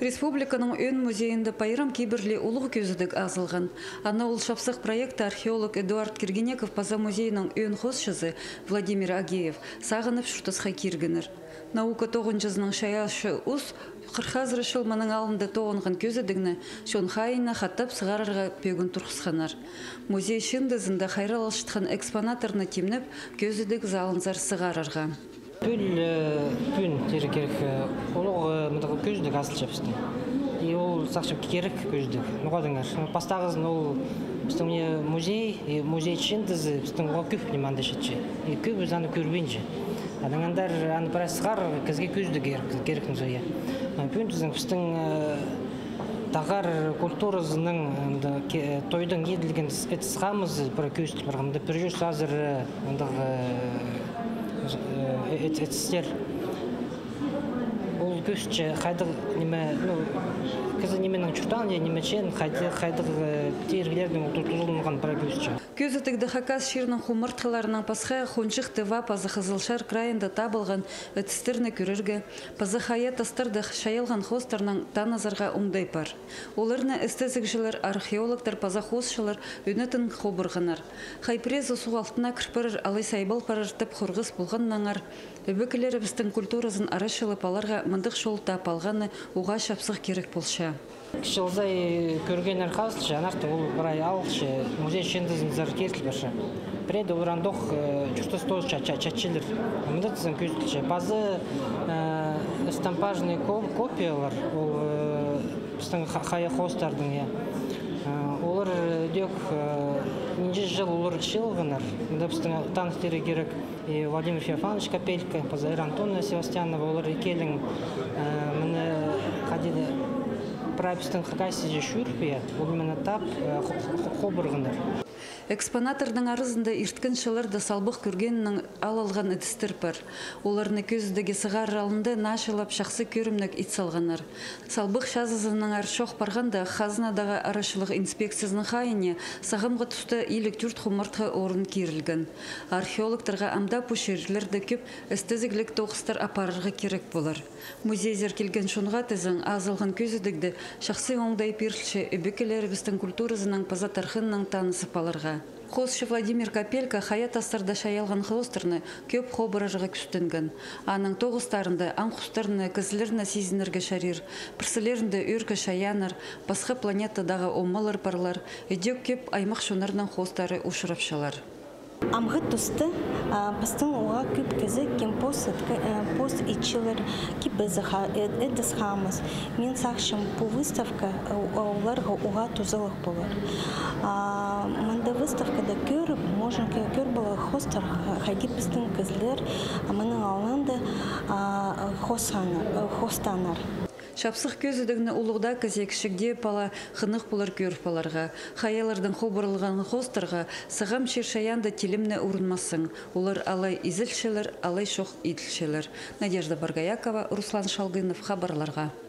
Республиканың өн музейінде пайрам киберли улық көзідік азылған. Ана ол шапсық проекты археолог Эдуард Киргенеков паза музейінің өн хосшызы Владимир Агеев сағынып шұртысқа киргенер. Наука тоғын жазының шаяшы ұс қырхазыры шылманың алынды тоғынған көзідігіні шон хайына хаттап сығарырға пөгін тұрқысқанар. Музей шындызында хайрал алшытқан экспонаторны темніп көзідік залынзар сығарырға. Пүн тері керек олығы мұндағы көздік асыл шапсты. И ол сақшып керек көздік. Нұғадыңар. Пастағызын ол біздің музей шындызы біздің оға көп неманды шетші. Көп өз аны көрбейінжі. Адыңандар аны біраз сығар кезге көздік керек нүзөйе. Пүн біздің тағар культурасының тойдың еділген сығамыз бір көздік барғамды. Бір жүз азыр этістер ол көшчі қайдық кізі неменің чұртан немечен қайдық тергілердің тұзылынған бір көшчі. Көзітікді хакас шерінің хумыртқыларының пасқа хоншық тыва пазы қызылшар крайында табылған этістерні көрірге, пазы хая тастырды шайылған хостарының таназарға ұмдай пар. Оларына эстезікшілер, археологтар, паза хостшылар өнетін қобырғанар. Хайпрезі суғалтына кірпірір алай сайбал парыртып құрғыз болған наңар. Өбекілері біздің культурасын арашылы паларға мындық шол тапалғаны уға шапсық керек болша. Кішілзай көрген әрқазылшы, анарты ол бірай алғышы, музей шендізін зар кертіл барша. Преді ұрандоқ чұртыз чатчелер. Мұнда тізін көзілші. Базы эстампажный копиялар, ол біздің қая хостардың. Олар дөк неше жыл олар шылғынар. Мұнда біздің танықтері керек Владимир Феофанович Капелька, Пазаир Антонна Севастьянова, олар екелің мұны қадеді прапистың қақайсы же шүрпе, ол мұны тап қобырғынар. Экспонатордың арызында ирткін шылырды салбық көргенінің алалған әдістір бар. Оларыны көздігі сығар алынды нашылап шақсы көрімнік ит салғанар. Салбық шазызының аршоқ барғанда қазынадағы арашылық инспекциясының қайыне сағымға тұсты илік жүрт құмыртқы орын керілген. Археологтарға амда пұшерлерді көп әстезіглік тоқыстар апарырға керек болар. Музейзер келген шонға тізің азылған көзідігді шақсы оңдай перші өбекелері біздің культурасының паза тархынның танысы паларға. Хосшы Владимир Капелька хаят астарда шаялған хлостерны көп қобырыжыға күстінген. Аның тоғыстарында аңқұстарыны кізілеріні сезінерге шарир, пірсілерінде өркі шаяныр, басқа планетадағы омалар парлар, едек көп аймақ шонарының хостары ұшырапшалар. Амғы тұсты біздің оға көп кізі кем пост итчілер, кебізі әдіс қамыз. Мен сақшым бұл выставка оларға оға тұзылық болар. Мұнда выставкада көріп, можын көр болы хостар қайгет біздің кізілер мұның алынды хостанар. Шапсық көзідігіні ұлығда кізекшігде пала қынық болар көріп паларға. Хаялардың қобырылған хостарға сығам шершаянда телімні ұрынмасын. Олар алай изілшелер, алай шоқ иділшелер. Надежда Баргаякова, Руслан Шалгынов, хабарларға.